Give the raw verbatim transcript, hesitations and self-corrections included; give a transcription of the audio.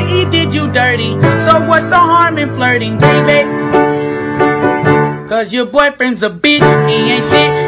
that he did you dirty. So what's the harm in flirting, baby? Cause your boyfriend's a bitch, he ain't shit.